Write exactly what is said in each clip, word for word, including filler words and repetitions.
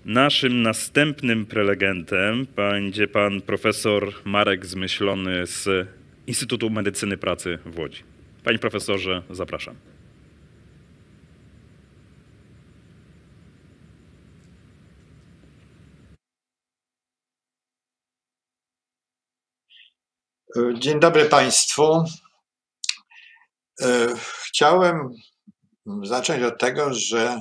Naszym następnym prelegentem będzie pan profesor Marek Zmyślony z Instytutu Medycyny Pracy w Łodzi. Panie profesorze, zapraszam. Dzień dobry Państwu. Chciałem zacząć od tego, że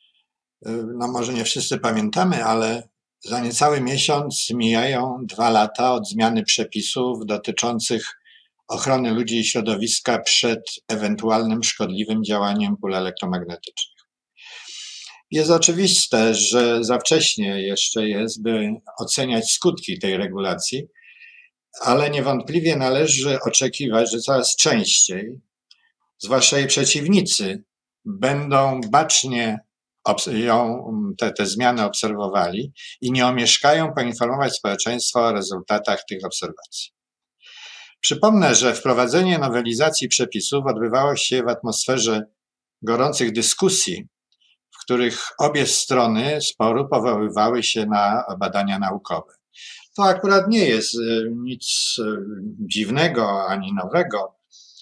no może nie wszyscy pamiętamy, ale za niecały miesiąc mijają dwa lata od zmiany przepisów dotyczących ochrony ludzi i środowiska przed ewentualnym szkodliwym działaniem pól elektromagnetycznych. Jest oczywiste, że za wcześnie jeszcze jest, by oceniać skutki tej regulacji, ale niewątpliwie należy oczekiwać, że coraz częściej, zwłaszcza jej przeciwnicy, będą bacznie ją, te, te zmiany obserwowali i nie omieszkają poinformować społeczeństwa o rezultatach tych obserwacji. Przypomnę, że wprowadzenie nowelizacji przepisów odbywało się w atmosferze gorących dyskusji, w których obie strony sporu powoływały się na badania naukowe. To akurat nie jest nic dziwnego ani nowego,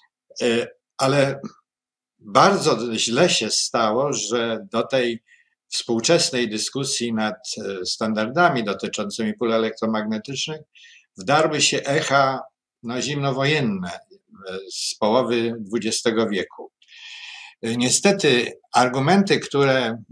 ale bardzo źle się stało, że do tej współczesnej dyskusji nad standardami dotyczącymi pól elektromagnetycznych wdarły się echa no, zimnowojenne z połowy dwudziestego wieku. Niestety argumenty, które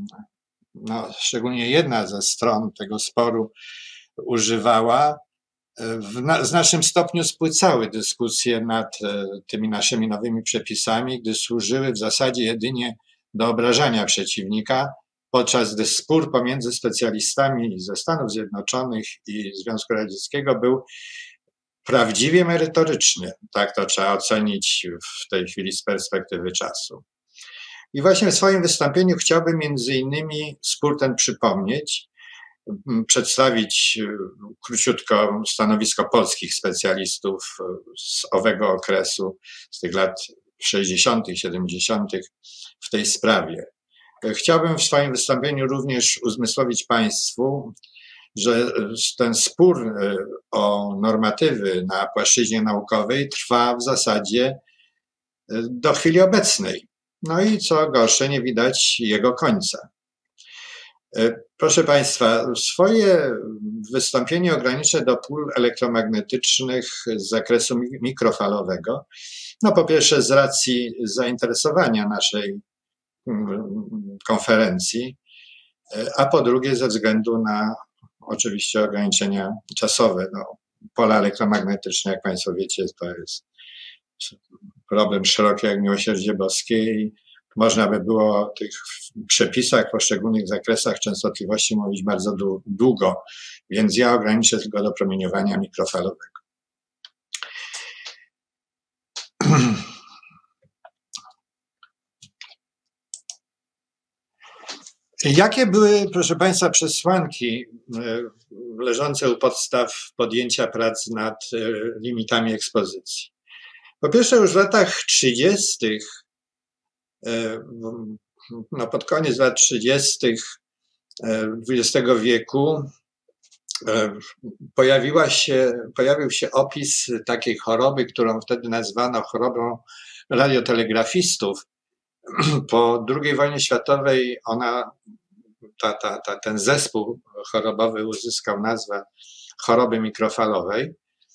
no, szczególnie jedna ze stron tego sporu używała, w na, znacznym stopniu spłycały dyskusje nad e, tymi naszymi nowymi przepisami, gdy służyły w zasadzie jedynie do obrażania przeciwnika, podczas gdy spór pomiędzy specjalistami ze Stanów Zjednoczonych i Związku Radzieckiego był prawdziwie merytoryczny. Tak to trzeba ocenić w tej chwili z perspektywy czasu. I właśnie w swoim wystąpieniu chciałbym między innymi spór ten przypomnieć, przedstawić króciutko stanowisko polskich specjalistów z owego okresu, z tych lat sześćdziesiątych, siedemdziesiątych w tej sprawie. Chciałbym w swoim wystąpieniu również uzmysłowić Państwu, że ten spór o normatywy na płaszczyźnie naukowej trwa w zasadzie do chwili obecnej. No i co gorsze, nie widać jego końca. Proszę Państwa, swoje wystąpienie ograniczę do pól elektromagnetycznych z zakresu mikrofalowego. No po pierwsze z racji zainteresowania naszej konferencji, a po drugie ze względu na oczywiście ograniczenia czasowe. No, pola elektromagnetyczne, jak Państwo wiecie, to jest problem szeroki jak miłosierdzie boskie i można by było o tych przepisach w poszczególnych zakresach częstotliwości mówić bardzo długo, więc ja ograniczę tylko do promieniowania mikrofalowego. Jakie były, proszę Państwa, przesłanki leżące u podstaw podjęcia prac nad limitami ekspozycji? Po pierwsze, już w latach trzydziestych, no pod koniec lat trzydziestych dwudziestego wieku pojawiła się, pojawił się opis takiej choroby, którą wtedy nazwano chorobą radiotelegrafistów. Po drugiej wojnie światowej ona, ta, ta, ta, ten zespół chorobowy uzyskał nazwę choroby mikrofalowej.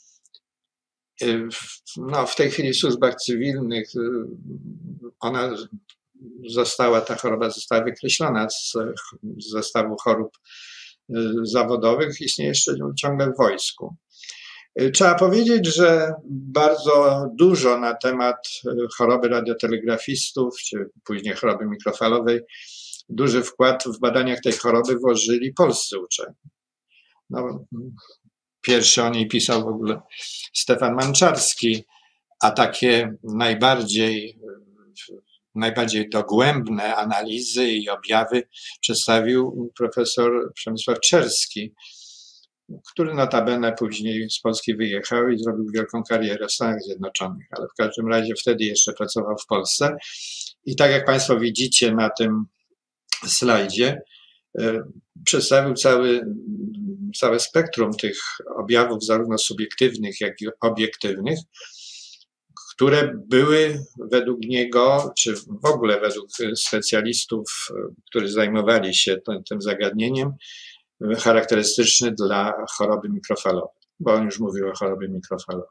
No, w tej chwili w służbach cywilnych ona została, ta choroba została wykreślona z, z zestawu chorób zawodowych, istnieje jeszcze ciągle w wojsku. Trzeba powiedzieć, że bardzo dużo na temat choroby radiotelegrafistów, czy później choroby mikrofalowej, duży wkład w badaniach tej choroby włożyli polscy uczeni. No, pierwszy o niej pisał w ogóle Stefan Manczarski, a takie najbardziej, najbardziej dogłębne analizy i objawy przedstawił profesor Przemysław Czerski, który notabene później z Polski wyjechał i zrobił wielką karierę w Stanach Zjednoczonych, ale w każdym razie wtedy jeszcze pracował w Polsce. I tak jak Państwo widzicie na tym slajdzie, Przedstawił cały, całe spektrum tych objawów, zarówno subiektywnych, jak i obiektywnych, które były według niego, czy w ogóle według specjalistów, którzy zajmowali się tym, tym zagadnieniem, charakterystyczny dla choroby mikrofalowej, bo on już mówił o chorobie mikrofalowej.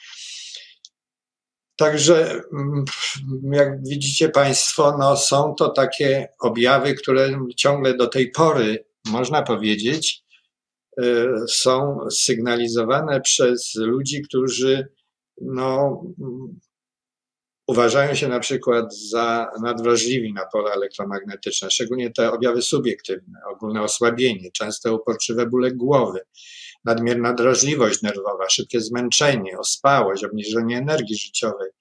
Także, jak widzicie Państwo, no są to takie objawy, które ciągle do tej pory, można powiedzieć, są sygnalizowane przez ludzi, którzy no, uważają się na przykład za nadwrażliwi na pola elektromagnetyczne, szczególnie te objawy subiektywne, ogólne osłabienie, częste uporczywe bóle głowy, nadmierna drażliwość nerwowa, szybkie zmęczenie, ospałość, obniżenie energii życiowej,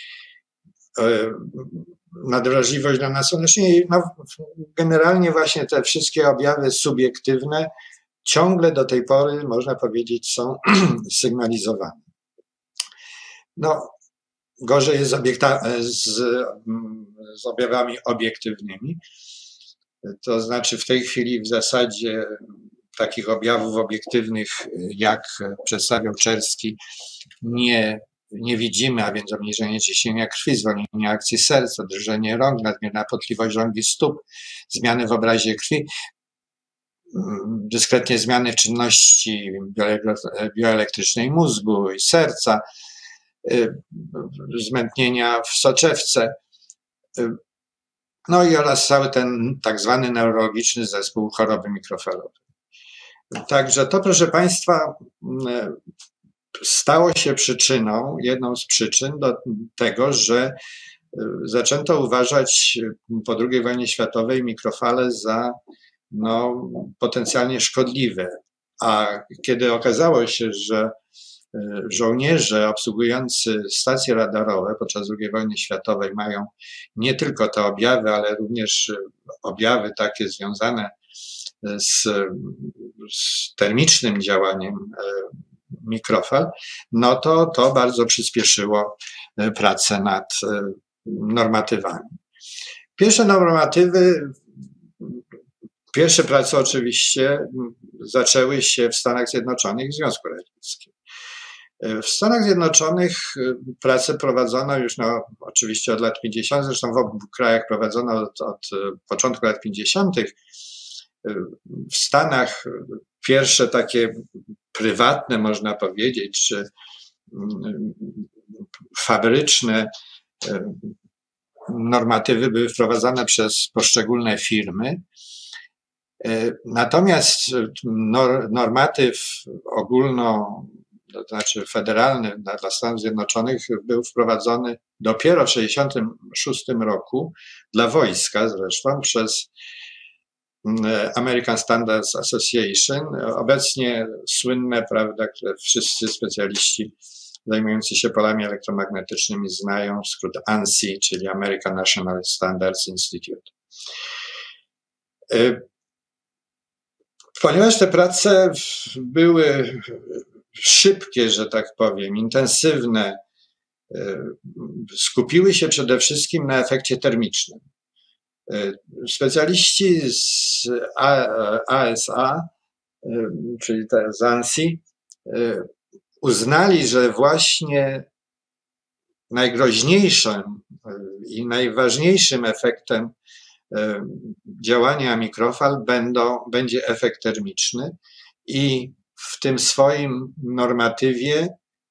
nadwrażliwość na nasłonecznienie. No, generalnie właśnie te wszystkie objawy subiektywne ciągle do tej pory, można powiedzieć, są sygnalizowane. No, gorzej jest z, obiekta, z, z objawami obiektywnymi. To znaczy w tej chwili w zasadzie takich objawów obiektywnych, jak przedstawiał Czerski, nie, nie widzimy, a więc obniżenie ciśnienia krwi, zwolnienie akcji serca, drżenie rąk, nadmierna potliwość rąk i stóp, zmiany w obrazie krwi, dyskretnie zmiany czynności bioelektrycznej mózgu i serca, zmętnienia w soczewce, no i oraz cały ten tak zwany neurologiczny zespół choroby mikrofalowej. Także to, proszę Państwa, stało się przyczyną, jedną z przyczyn do tego, że zaczęto uważać po drugiej wojnie światowej mikrofale za no, potencjalnie szkodliwe. A kiedy okazało się, że żołnierze obsługujący stacje radarowe podczas drugiej wojny światowej mają nie tylko te objawy, ale również objawy takie związane z, z termicznym działaniem mikrofal, no to to bardzo przyspieszyło pracę nad normatywami. Pierwsze normatywy, pierwsze prace oczywiście zaczęły się w Stanach Zjednoczonych i w Związku Radzieckim. W Stanach Zjednoczonych pracę prowadzono już no, oczywiście od lat pięćdziesiątych, zresztą w obu krajach prowadzono od, od początku lat pięćdziesiątych. W Stanach pierwsze takie prywatne, można powiedzieć, czy fabryczne normatywy były wprowadzane przez poszczególne firmy. Natomiast normatyw ogólno, to znaczy federalny dla Stanów Zjednoczonych był wprowadzony dopiero w tysiąc dziewięćset sześćdziesiątym szóstym roku dla wojska zresztą przez American Standards Association, obecnie słynne, prawda, które wszyscy specjaliści zajmujący się polami elektromagnetycznymi znają, skrót ANSI, czyli American National Standards Institute. Ponieważ te prace były szybkie, że tak powiem, intensywne, skupiły się przede wszystkim na efekcie termicznym. Specjaliści z A S A, czyli z ANSI, uznali, że właśnie najgroźniejszym i najważniejszym efektem działania mikrofal będą, będzie efekt termiczny i w tym swoim normatywie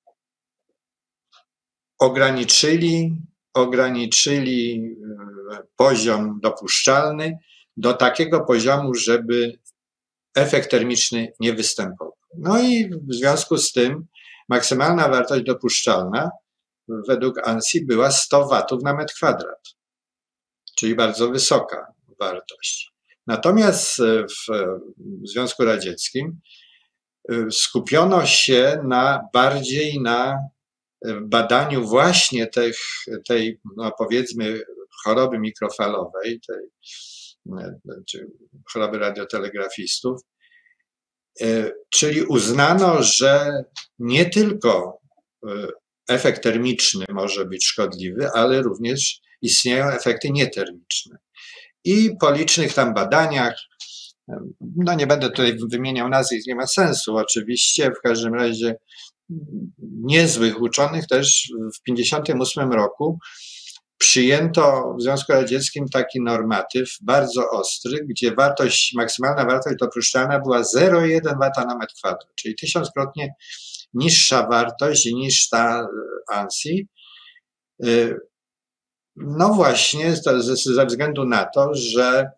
ograniczyli, ograniczyli poziom dopuszczalny do takiego poziomu, żeby efekt termiczny nie występował. No i w związku z tym maksymalna wartość dopuszczalna według ANSI była sto watów na metr kwadrat, czyli bardzo wysoka wartość. Natomiast w Związku Radzieckim skupiono się na bardziej na badaniu właśnie tych, tej, no powiedzmy, choroby mikrofalowej, tej, czy choroby radiotelegrafistów, czyli uznano, że nie tylko efekt termiczny może być szkodliwy, ale również istnieją efekty nietermiczne. I po licznych tam badaniach no nie będę tutaj wymieniał nazwisk, nie ma sensu oczywiście, w każdym razie niezłych uczonych też w tysiąc dziewięćset pięćdziesiątym ósmym roku przyjęto w Związku Radzieckim taki normatyw bardzo ostry, gdzie wartość, maksymalna wartość dopuszczalna była zero przecinek jeden wata na metr kwadrat, czyli tysiąckrotnie niższa wartość niż ta ANSI. No właśnie ze względu na to, że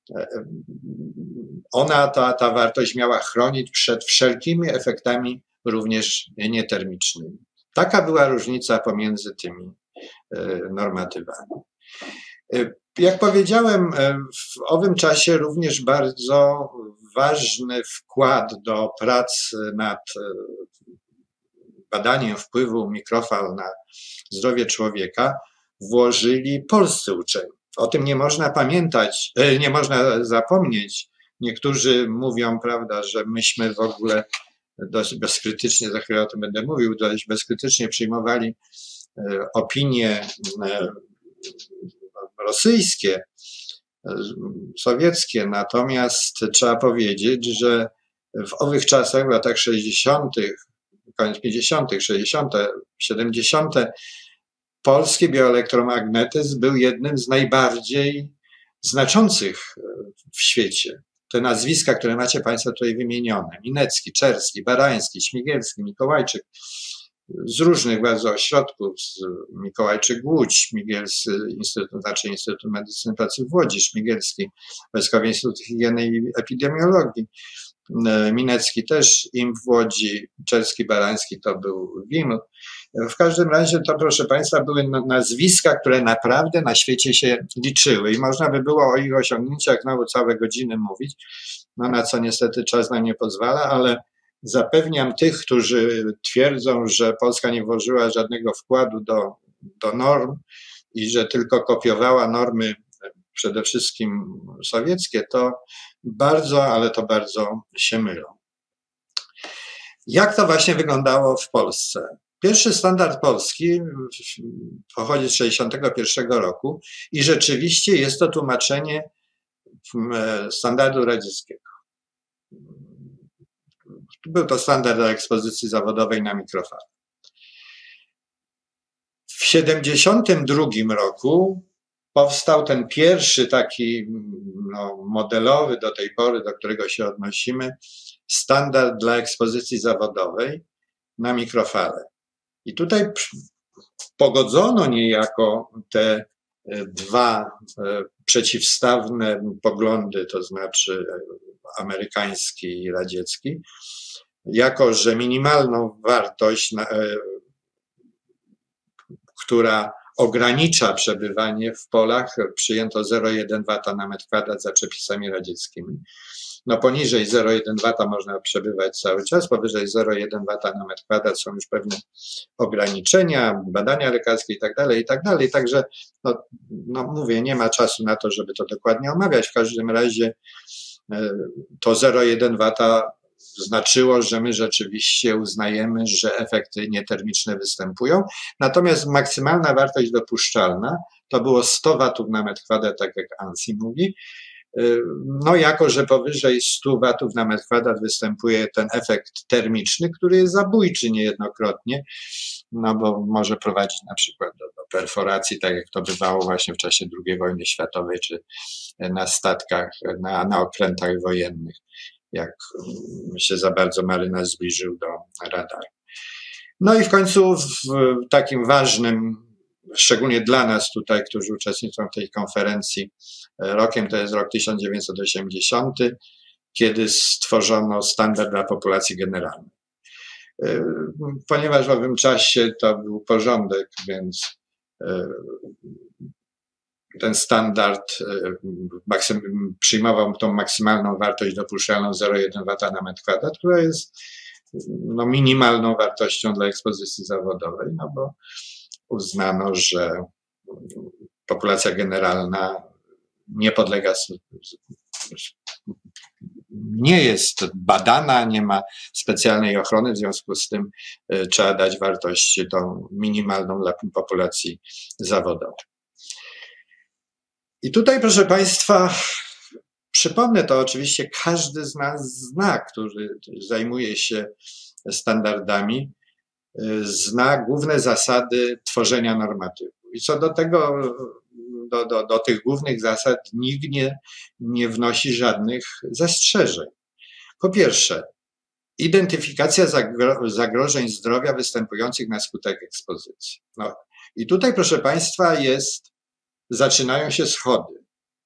ona, ta, ta wartość miała chronić przed wszelkimi efektami również nietermicznymi. Taka była różnica pomiędzy tymi normatywami. Jak powiedziałem, w owym czasie również bardzo ważny wkład do prac nad badaniem wpływu mikrofal na zdrowie człowieka włożyli polscy uczeni. O tym nie można pamiętać, nie można zapomnieć. Niektórzy mówią, prawda, że myśmy w ogóle dość bezkrytycznie, za chwilę o tym będę mówił, dość bezkrytycznie przyjmowali opinie rosyjskie, sowieckie. Natomiast trzeba powiedzieć, że w owych czasach, w latach sześćdziesiątych, koniec pięćdziesiątych, sześćdziesiątych, siedemdziesiątych, polski bioelektromagnetyzm był jednym z najbardziej znaczących w świecie. Te nazwiska, które macie Państwo tutaj wymienione, Minecki, Czerski, Barański, Śmigielski, Mikołajczyk, z różnych bardzo ośrodków, z Mikołajczyk Łódź, Śmigielski, Instytut, znaczy Instytut Medycyny Pracy w Łodzi, Śmigielski, Wojskowy Instytut Higieny i Epidemiologii, Minecki też im w Łodzi, Czerski, Barański to był W I M. W każdym razie to, proszę Państwa, były nazwiska, które naprawdę na świecie się liczyły i można by było o ich osiągnięciach znowu całe godziny mówić, no na co niestety czas nam nie pozwala, ale zapewniam tych, którzy twierdzą, że Polska nie włożyła żadnego wkładu do, do norm i że tylko kopiowała normy przede wszystkim sowieckie, to bardzo, ale to bardzo się mylą. Jak to właśnie wyglądało w Polsce? Pierwszy standard polski pochodzi z sześćdziesiątego pierwszego roku i rzeczywiście jest to tłumaczenie standardu radzieckiego. Był to standard do ekspozycji zawodowej na mikrofal. W siedemdziesiątym drugim roku powstał ten pierwszy taki no, modelowy do tej pory, do którego się odnosimy, standard dla ekspozycji zawodowej na mikrofale. I tutaj pogodzono niejako te dwa przeciwstawne poglądy, to znaczy amerykański i radziecki, jako że minimalną wartość, która ogranicza przebywanie w polach, przyjęto zero przecinek jeden wata na metr kwadrat za przepisami radzieckimi. No poniżej zero przecinek jeden wata można przebywać cały czas, powyżej zero przecinek jeden wata na metr kwadrat są już pewne ograniczenia, badania lekarskie i tak dalej, i tak dalej. Także, no, no mówię, nie ma czasu na to, żeby to dokładnie omawiać. W każdym razie to zero przecinek jeden wata znaczyło, że my rzeczywiście uznajemy, że efekty nietermiczne występują. Natomiast maksymalna wartość dopuszczalna to było sto watów na metr kwadrat, tak jak ANSI mówi. No jako, że powyżej stu watów na metr kwadrat występuje ten efekt termiczny, który jest zabójczy niejednokrotnie, no bo może prowadzić na przykład do, do perforacji, tak jak to bywało właśnie w czasie drugiej wojny światowej, czy na statkach, na, na okrętach wojennych, jak się za bardzo marynarz zbliżył do radaru. No i w końcu w takim ważnym, szczególnie dla nas tutaj, którzy uczestniczą w tej konferencji, rokiem to jest rok tysiąc dziewięćset osiemdziesiąty, kiedy stworzono standard dla populacji generalnej. Ponieważ w owym czasie to był porządek, więc ten standard maksym, przyjmował tą maksymalną wartość dopuszczalną zero przecinek jeden wata na metr kwadrat, która jest no, minimalną wartością dla ekspozycji zawodowej, no bo uznano, że populacja generalna nie podlega, nie jest badana, nie ma specjalnej ochrony, w związku z tym trzeba dać wartość tą minimalną dla populacji zawodowej. I tutaj, proszę Państwa, Przypomnę, to oczywiście każdy z nas zna, który zajmuje się standardami, zna główne zasady tworzenia normatywu. I co do tego, do, do, do tych głównych zasad nikt nie, nie wnosi żadnych zastrzeżeń. Po pierwsze, identyfikacja zagro, zagrożeń zdrowia występujących na skutek ekspozycji. No, i tutaj, proszę Państwa, jest, zaczynają się schody,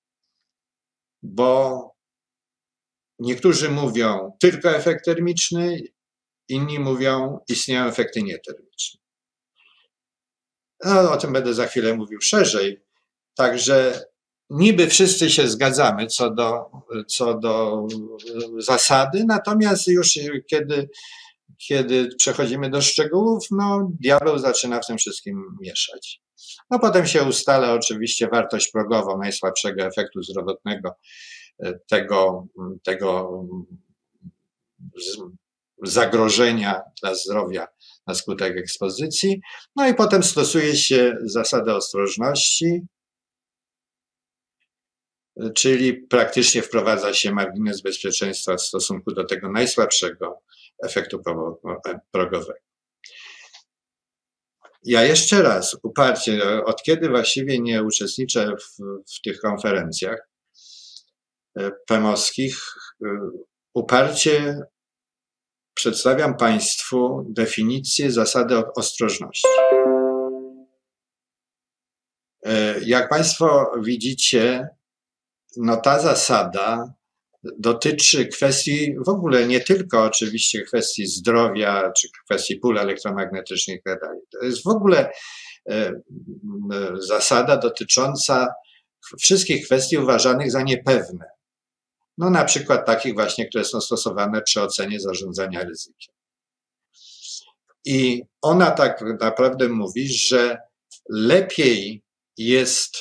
bo niektórzy mówią tylko efekt termiczny, inni mówią istnieją efekty nietermiczne. No, o tym będę za chwilę mówił szerzej. Także niby wszyscy się zgadzamy co do, co do zasady, natomiast już kiedy, kiedy przechodzimy do szczegółów, no diabeł zaczyna w tym wszystkim mieszać. No potem się ustala oczywiście wartość progową najsłabszego efektu zdrowotnego tego, tego zagrożenia dla zdrowia na skutek ekspozycji. No i potem stosuje się zasadę ostrożności, czyli praktycznie wprowadza się margines bezpieczeństwa w stosunku do tego najsłabszego efektu progowego. Ja jeszcze raz uparcie, od kiedy właściwie nie uczestniczę w, w tych konferencjach pemowskich, uparcie przedstawiam Państwu definicję zasady ostrożności. Jak Państwo widzicie, no ta zasada dotyczy kwestii w ogóle nie tylko oczywiście kwestii zdrowia, czy kwestii pól elektromagnetycznych itd. To jest w ogóle zasada dotycząca wszystkich kwestii uważanych za niepewne. No na przykład takich właśnie, które są stosowane przy ocenie zarządzania ryzykiem. I ona tak naprawdę mówi, że lepiej jest,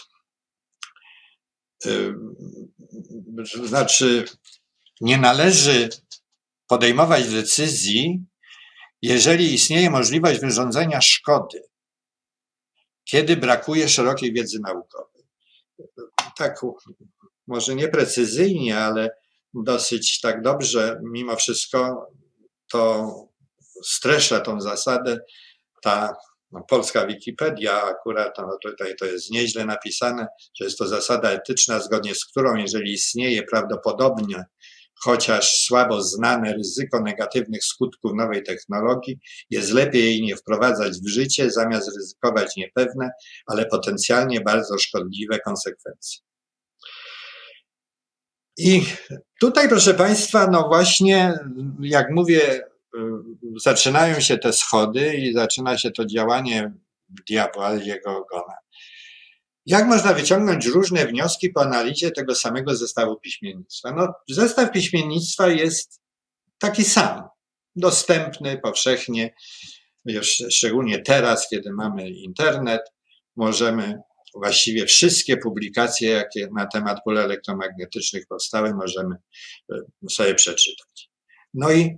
yy, znaczy nie należy podejmować decyzji, jeżeli istnieje możliwość wyrządzenia szkody, kiedy brakuje szerokiej wiedzy naukowej. Tak, może nie precyzyjnie, ale dosyć tak dobrze, mimo wszystko to streszcza tą zasadę ta no, polska Wikipedia, akurat no, tutaj to jest nieźle napisane, że jest to zasada etyczna, zgodnie z którą jeżeli istnieje prawdopodobnie chociaż słabo znane ryzyko negatywnych skutków nowej technologii, jest lepiej jej nie wprowadzać w życie, zamiast ryzykować niepewne, ale potencjalnie bardzo szkodliwe konsekwencje. I tutaj, proszę Państwa, no właśnie, jak mówię, zaczynają się te schody i zaczyna się to działanie diabła i jego ogona. Jak można wyciągnąć różne wnioski po analizie tego samego zestawu piśmiennictwa? No, zestaw piśmiennictwa jest taki sam, dostępny powszechnie, już szczególnie teraz, kiedy mamy internet, możemy właściwie wszystkie publikacje, jakie na temat pól elektromagnetycznych powstały, możemy sobie przeczytać. No i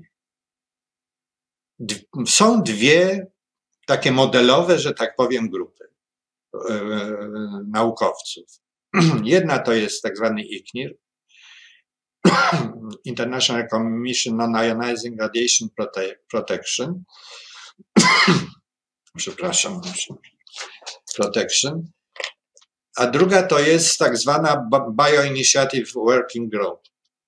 są dwie takie modelowe, że tak powiem, grupy naukowców. Jedna to jest tak zwany I C N I R, International Commission on Ionizing Radiation Protection, przepraszam, protection, a druga to jest tak zwana Bioinitiative Working Group.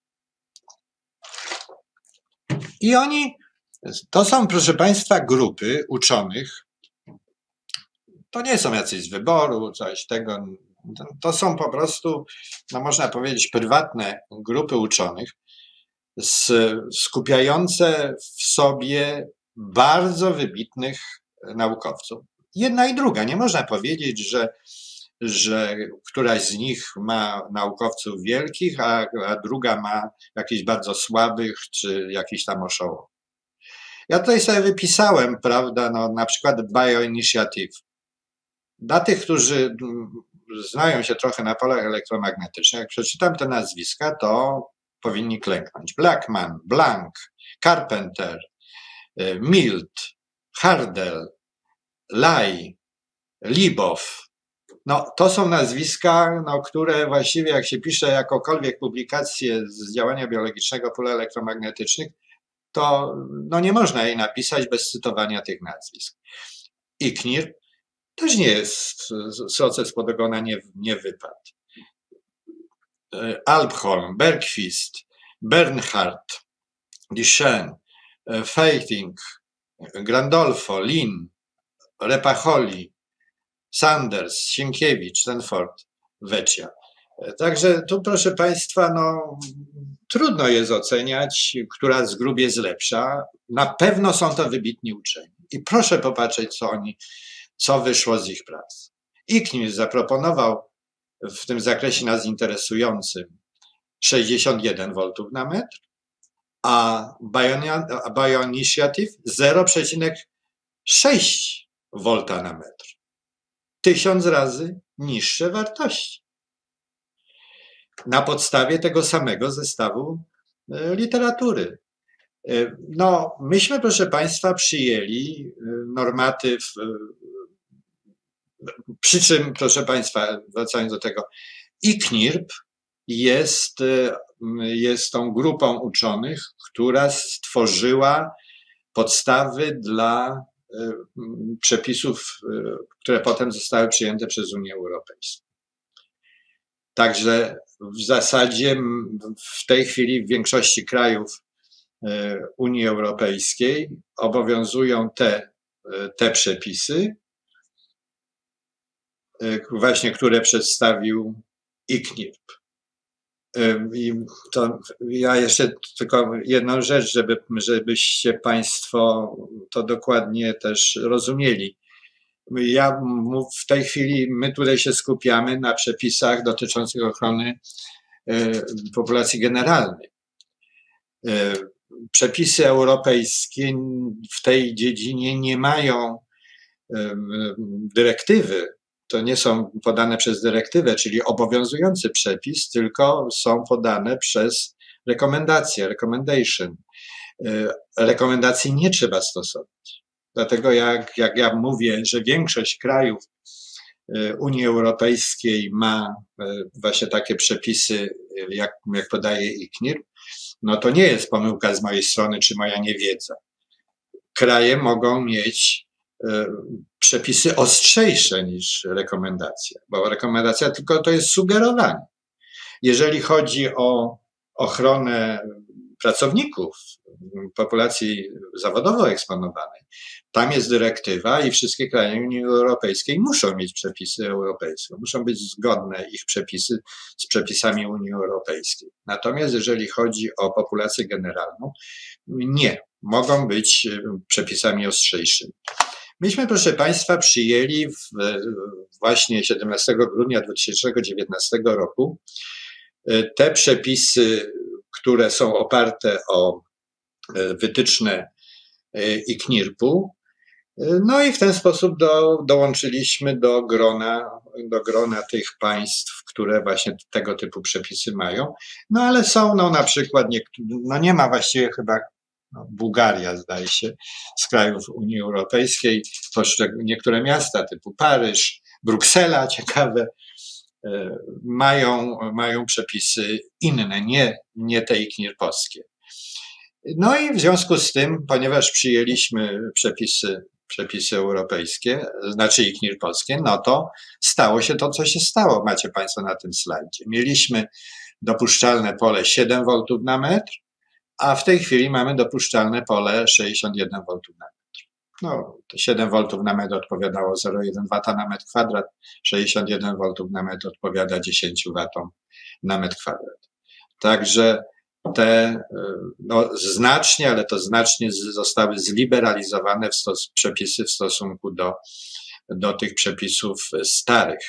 I oni, to są, proszę Państwa, grupy uczonych, to nie są jacyś z wyboru, coś tego, to są po prostu, no można powiedzieć, prywatne grupy uczonych z, skupiające w sobie bardzo wybitnych naukowców. Jedna i druga, nie można powiedzieć, że, że któraś z nich ma naukowców wielkich, a, a druga ma jakichś bardzo słabych, czy jakichś tam oszołomów. Ja tutaj sobie wypisałem, prawda, no, na przykład Bioinitiative. Dla tych, którzy znają się trochę na polach elektromagnetycznych, jak przeczytam te nazwiska, to powinni klęknąć. Blackman, Blank, Carpenter, Milt, Hardell, Lai, Libow, No, to są nazwiska, no, które właściwie jak się pisze jakąkolwiek publikację z działania biologicznego pól elektromagnetycznych, to no, nie można jej napisać bez cytowania tych nazwisk. I K N I R P też nie jest, proces pod ogona nie, nie wypadł. Alpholm, Bergqvist, Bernhardt, Duchenne, Feiting, Grandolfo, Lin, Repacholi, Sanders, Sienkiewicz, Stanford, Vecchia. Także tu, proszę Państwa, no, trudno jest oceniać, która z grup jest lepsza. Na pewno są to wybitni uczeni. I proszę popatrzeć, co oni, co wyszło z ich prac. I K N I R zaproponował w tym zakresie nas interesującym sześćdziesiąt jeden woltów na metr, a Bioinitiative zero przecinek sześć wolta na metr. Tysiąc razy niższe wartości. Na podstawie tego samego zestawu literatury. No, myśmy, proszę Państwa, przyjęli normatyw, przy czym, proszę Państwa, wracając do tego, i K N I R P jest, jest tą grupą uczonych, która stworzyła podstawy dla przepisów, które potem zostały przyjęte przez Unię Europejską. Także w zasadzie w tej chwili w większości krajów Unii Europejskiej obowiązują te, te przepisy, właśnie które przedstawił i K N I R P. I to ja jeszcze tylko jedną rzecz, żeby, żebyście Państwo to dokładnie też rozumieli. Ja w tej chwili, my tutaj się skupiamy na przepisach dotyczących ochrony populacji generalnej. Przepisy europejskie w tej dziedzinie nie mają dyrektywy. To nie są podane przez dyrektywę, czyli obowiązujący przepis, tylko są podane przez rekomendacje, recommendation. Rekomendacji nie trzeba stosować. Dlatego jak, jak ja mówię, że większość krajów Unii Europejskiej ma właśnie takie przepisy, jak, jak podaje i K N I R P, no to nie jest pomyłka z mojej strony, czy moja niewiedza. Kraje mogą mieć przepisy ostrzejsze niż rekomendacja, bo rekomendacja tylko to jest sugerowanie. Jeżeli chodzi o ochronę pracowników populacji zawodowo eksponowanej, tam jest dyrektywa i wszystkie kraje Unii Europejskiej muszą mieć przepisy europejskie, muszą być zgodne ich przepisy z przepisami Unii Europejskiej. Natomiast jeżeli chodzi o populację generalną, nie, mogą być przepisami ostrzejszymi. Myśmy, proszę Państwa, przyjęli w, właśnie siedemnastego grudnia dwa tysiące dziewiętnastego roku te przepisy, które są oparte o wytyczne i K N I R P-u. No i w ten sposób do, dołączyliśmy do grona, do grona tych państw, które właśnie tego typu przepisy mają. No ale są, no na przykład, nie, no nie ma właściwie chyba, no Bułgaria zdaje się, z krajów Unii Europejskiej, niektóre miasta typu Paryż, Bruksela, ciekawe, mają, mają przepisy inne, nie, nie te i K N I R P-owskie. No i w związku z tym, ponieważ przyjęliśmy przepisy, przepisy europejskie, znaczy i K N I R P-owskie, no to stało się to, co się stało, macie Państwo na tym slajdzie. Mieliśmy dopuszczalne pole siedem woltów na metr, a w tej chwili mamy dopuszczalne pole sześćdziesiąt jeden woltów na metr. No, to siedem woltów na metr odpowiadało zero przecinek jeden wata na metr kwadrat, sześćdziesiąt jeden woltów na metr odpowiada dziesięć watom na metr kwadrat. Także te no, znacznie, ale to znacznie zostały zliberalizowane w stos- przepisy w stosunku do, do tych przepisów starych.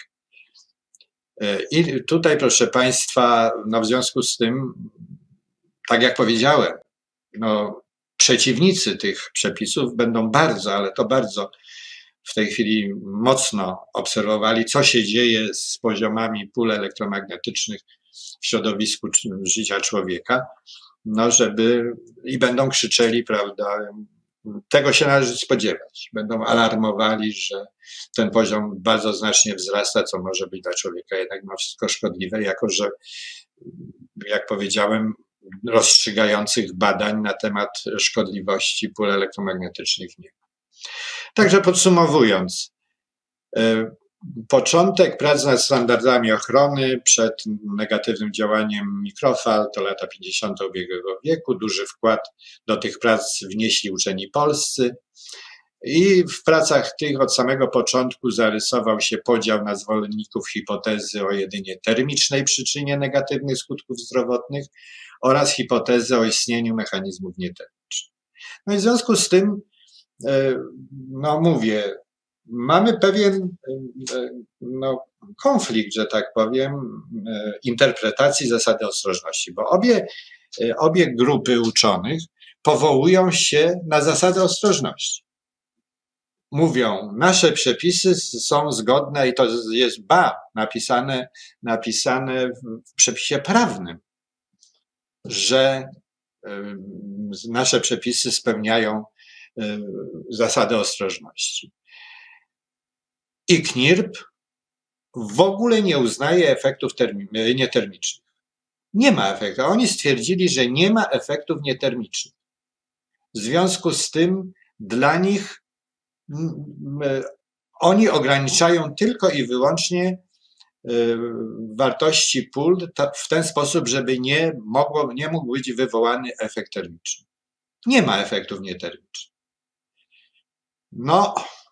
I tutaj, proszę Państwa, no w związku z tym, tak jak powiedziałem, no, przeciwnicy tych przepisów będą bardzo, ale to bardzo w tej chwili mocno obserwowali, co się dzieje z poziomami pól elektromagnetycznych w środowisku życia człowieka, no żeby i będą krzyczeli, prawda, tego się należy spodziewać. Będą alarmowali, że ten poziom bardzo znacznie wzrasta, co może być dla człowieka jednak mimo wszystko szkodliwe, jako że, jak powiedziałem, rozstrzygających badań na temat szkodliwości pól elektromagnetycznych nie ma. Także podsumowując, początek prac nad standardami ochrony przed negatywnym działaniem mikrofal to lata pięćdziesiąte ubiegłego wieku. Duży wkład do tych prac wnieśli uczeni polscy i w pracach tych od samego początku zarysował się podział na zwolenników hipotezy o jedynie termicznej przyczynie negatywnych skutków zdrowotnych oraz hipotezy o istnieniu mechanizmów nietermicznych. No i w związku z tym, no mówię, mamy pewien no, konflikt, że tak powiem, interpretacji zasady ostrożności, bo obie, obie grupy uczonych powołują się na zasadę ostrożności. Mówią, nasze przepisy są zgodne i to jest ba, napisane, napisane w przepisie prawnym, że nasze przepisy spełniają zasady ostrożności. I K N I R P w ogóle nie uznaje efektów nietermicznych. Nie ma efektów. Oni stwierdzili, że nie ma efektów nietermicznych. W związku z tym dla nich oni ograniczają tylko i wyłącznie wartości pól w ten sposób, żeby nie, mogło, nie mógł być wywołany efekt termiczny. Nie ma efektów nietermicznych. No,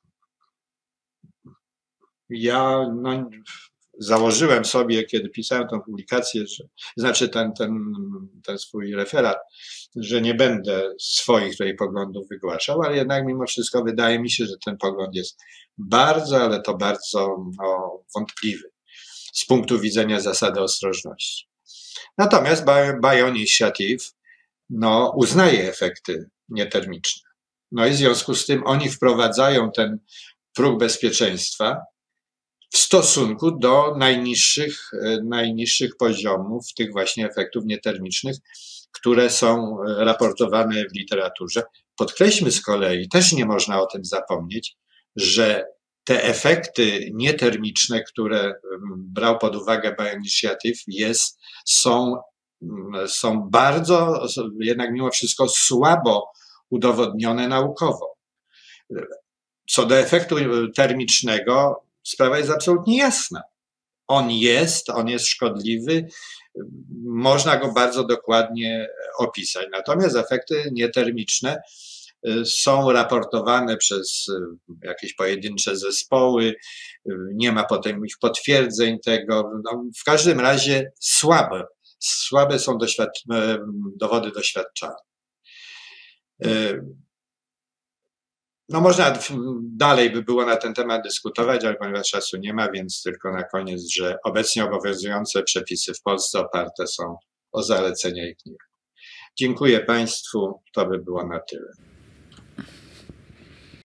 ja no, założyłem sobie, kiedy pisałem tę publikację, że, znaczy ten, ten, ten swój referat, że nie będę swoich tutaj poglądów wygłaszał, ale jednak mimo wszystko wydaje mi się, że ten pogląd jest bardzo, ale to bardzo no, wątpliwy z punktu widzenia zasady ostrożności. Natomiast Bioinitiative no, uznaje efekty nietermiczne. No i w związku z tym oni wprowadzają ten próg bezpieczeństwa w stosunku do najniższych, najniższych poziomów tych właśnie efektów nietermicznych, które są raportowane w literaturze. Podkreślmy z kolei, też nie można o tym zapomnieć, że te efekty nietermiczne, które brał pod uwagę Bioinitiative, jest, są, są bardzo, jednak mimo wszystko słabo udowodnione naukowo. Co do efektu termicznego, sprawa jest absolutnie jasna. On jest, on jest szkodliwy, można go bardzo dokładnie opisać. Natomiast efekty nietermiczne są raportowane przez jakieś pojedyncze zespoły, nie ma potem ich potwierdzeń tego. No, w każdym razie słabe, słabe są doświad- dowody doświadczalne. No można dalej by było na ten temat dyskutować, ale ponieważ czasu nie ma, więc tylko na koniec, że obecnie obowiązujące przepisy w Polsce oparte są o zalecenia I K N I R P. Dziękuję Państwu, to by było na tyle.